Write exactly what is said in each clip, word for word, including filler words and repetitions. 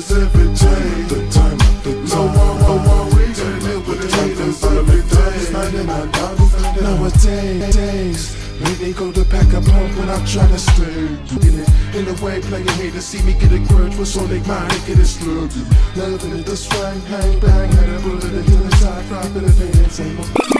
haters every day. The time, the time, no more, no more. We gotta deal with the haters every day. Nowadays, when they go to pack a pump when I try to stay in it. In the way playing haters see me get a grudge, what's on their mind, they get it slugging. Loving it, the swang, hang, bang, had a bullet into the side, drop in the pain and same.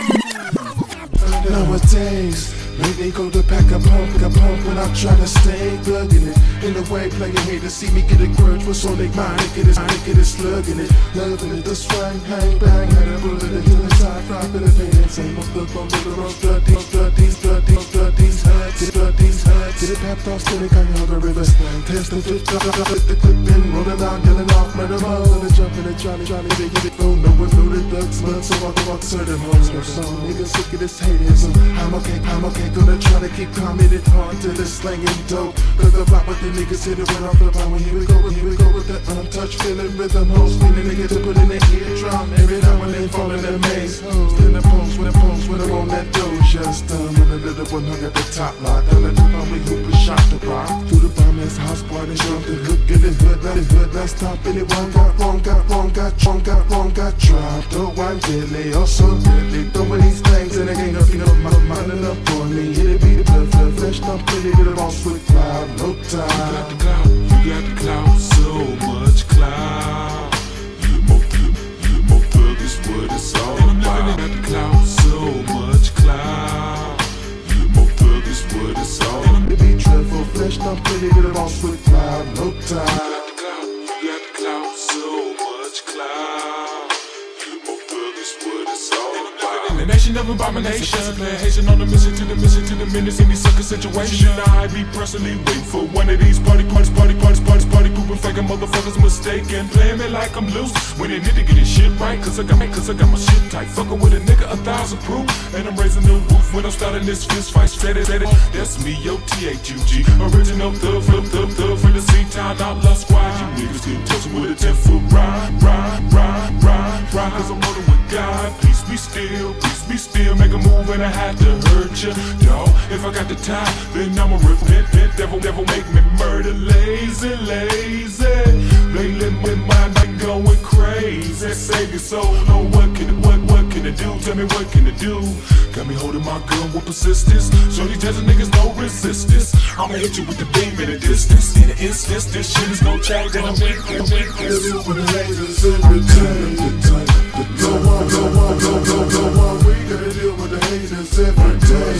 Nowadays, when they go to pack a pump, a pump when I try to stay thugging it. In the way playing haters see me get a grudge, what's on their mind, they get it, they get it slugging it. Loving it, the swang, hang, bang, had a bullet into the side, drop in the pain and same. I'm stuck on the road, strutting, strutting, strutting, strutting, strutting, get it papped off, still got younger rivers. Test the fit, drop the clip and rolling out, yelling off, murder balls, and jumping and Johnny, Johnny, big hit it, oh no one knew the thugs, mud, so I go out to certain homes. Some niggas sick of this hating, so I'm okay, I'm okay, gonna try to keep calm, hit it hard till it's slanging dope. Cause the block with the niggas hit it when I'm flipping, when here we go, here we go with that untouched feeling rhythm, hoes feeling nigga to put in the eardrum. Every now and then fall in the maze, hoes in the post, with the post, with them on that dough, just um, when the little one hung at the top lock, and the two on me who was shot the rock. Through the bomb ass house party, jump the hook in the hood, not the hood, not stop anyone. Got wrong, got wrong, got wrong, got wrong, got dropped. Oh, I'm deadly, also deadly. Throwing these things and they ain't up, you know, my mind enough for me. Hit it, beat it, blood, blood, flesh, not pretty, get it all swift cloud, no time. You got the clout, you got the clout, so much clout. You more, you, you more thug is what it's all about. You got the clout, so much clout. You more thug is what it's all about. To be dreadful, flesh, not pretty, get it all swift cloud, no time. You got the clout, you got the clout, so much clout. You more thug is what it's all about. The nation of abomination, playing Haitian on the mission to the mission to the minutes in these sucker situations. I be personally waiting for one of these party parties, party parties, parties, party pooping, faking motherfuckers mistaken, playing me like I'm loose when they need to get this shit right. Cause I got my, cause I got my shit tight, fucking with a nigga a thousand proof, and I'm raising the roof when I'm starting this fist fight. Steady, steady, that's me, yo, T H U G, original thug, thug, thug, thug, from the C-Town outlaw squad. You niggas couldn't touch me with a ten foot ride, ride, ride, ride, ride. Cause I'm rolling with God, peace be still, peace be still, make a move and I had to hurt ya, dawg. If I got the time, then I'ma repent, repent, devil, devil make me murder, lazy, lazy. Lately my mind been going crazy, save your soul, oh what can it, what, what can it do, tell me what can it do? Got me holding my gun with persistence, show these desert niggas no resistance. I'ma hit you with the beam in the distance, in an instant, this shit is gon' change and I'm in, I'm in, I'm in. With the haters every day, the time, the time, go on, go on, go, go, go on. We gotta deal with the haters every day.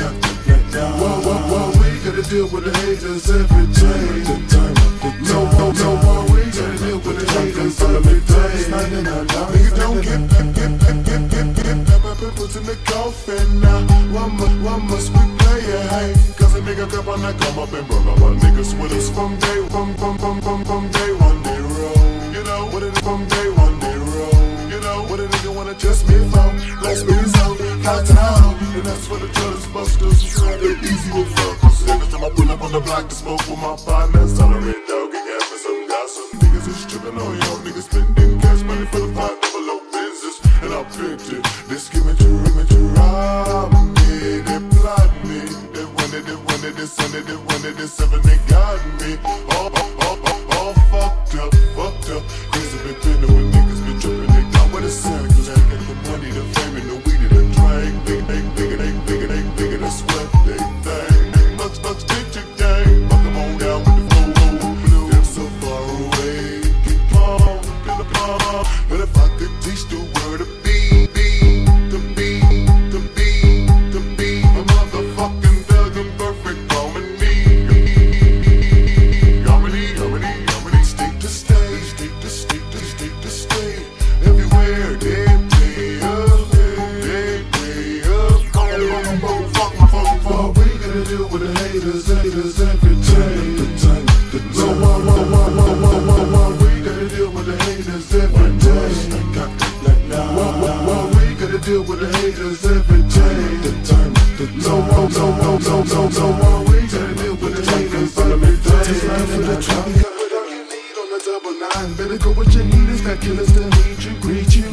Whoa, whoa, whoa, we gotta deal with the haters every day. The time, the time, no, no, no, no, we gotta deal with the haters every day. Nigga, don't get, get, get, get, get, get, get, get, get, put in the coffin now. One must, one must we play it, hey? Cause a nigga come on, I come up and brought my niggas with us from day, from, from, from, from, from day one, day roll. You know what it is from day one, day roll. You know what a nigga wanna just me from, let's be so hot town. And that's for the drugs busters who try to easy with fuckers. Every time I pull up on the block to smoke with my partners, tolerate dog and gas for some gossip. Niggas is tripping on y'all, niggas spending cash money for the five double O business. And I picked it, they skimming to rim it to rob me. They plot me, they wanted it, wanted it, wanted it, wanted it, seven, they got me. All, all, all, all, all fucked up, fucked up. Crazy been pinning when niggas been tripping, they got what it's saying. Cause they get the money, the fame, and the weed, and the drink. Big, big, bigger, they bigger, they bigger, that's what they think. Much, much, big, big, gang. Fuck them on down with the flow, blue. They're so far away, keep on, get the palm. But if I could teach the word to be, be, to be, to be, to be a motherfucking thug and perfect woman, me. Harmony, harmony, harmony, state to state, state to state to state to state. Everywhere they play up, they play up. Fuck my fucking fuck. We gotta deal with the haters, haters every day. The time, the time. Whoa, whoa, whoa, whoa, whoa, whoa, whoa. We gotta deal with the haters every day. Whoa, whoa, whoa. We gotta deal with the haters every day. The time, the time. No, no, no, no, no, no, no, no. We gotta deal with the haters every day. Take life for the truck. Without you need on the double nine. Better go with your heaters, got killers that need you, greet you.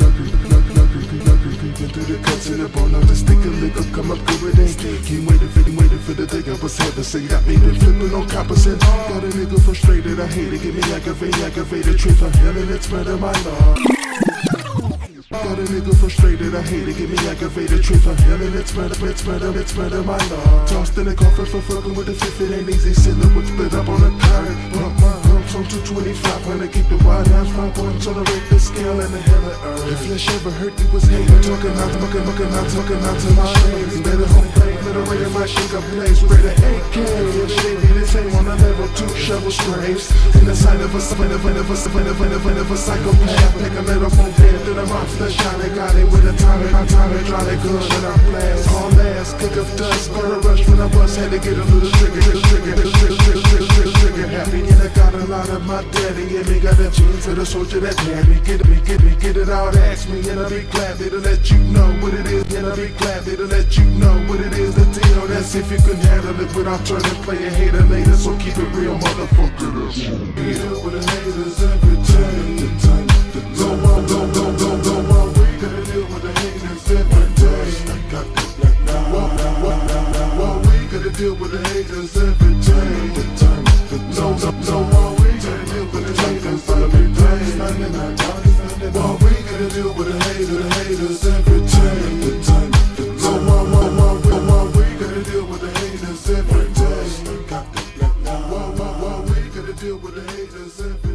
Through the cuts and the bone, I'm just stick a lick up, come up good with ain't. Keep waiting for, waiting for the day I was was heaven. Say got me been flipping on coppers and got a nigga frustrated. I hate it, get me aggravated, aggravated. Trade for hell and it's better, my lord. Got a nigga frustrated, I hate it, get me aggravated. Trade for hell and it's better, it's better, it's better, my lord. Tossed in the coffin for fucking with the fifth, it ain't easy. Sitting up with split up on the car. Bump my humps on two twenty-five hundred. Keep the wide house, five points on the rate, the scale and the hell of earth. If flesh ever hurt, you was hating. Talking out, talking, talking out, talking out to my shades. Better home play, better rate if I shake up place. Spray the A K, shady, this ain't on a level two, shovel scrapes. In the sight of a, of a, of a, of a, of a, of a, of a psychopath. Take a little from head to the monster. Shot it, got it with a time, my time, and try to good, shut up, blast. All last, kick of dust, got a rush when I bust, had to get a little trigger, trigger, trigger, trigger, trigger, trigger, trigger, happy, and I got a lot of my daddy, and me got the genes of the soldier that had me, get me, get me, get it out, ask me, and I'll be glad to let you know what it is, and I'll be glad to let you know what it is, the deal, that's if you can handle it without turning player hater later, so keep it real, motherfucker, that's we deal with the haters every time, the time, the time, go, go, go, go, go, go. Gotta deal with the haters every day. I got the black now. Whoa, whoa, whoa, whoa. We gotta deal with the haters every day. The time, the no, no, no. Whoa, we gotta deal with the haters every day. Whoa, we gotta deal with the haters, the haters every day. The time, the no, whoa, whoa, whoa, whoa. We gotta deal with the haters every day. I got the black now. Whoa, whoa, whoa. We gotta deal with the haters every day.